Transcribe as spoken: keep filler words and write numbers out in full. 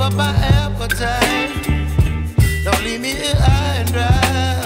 up my appetite. Don't leave me here high and dry.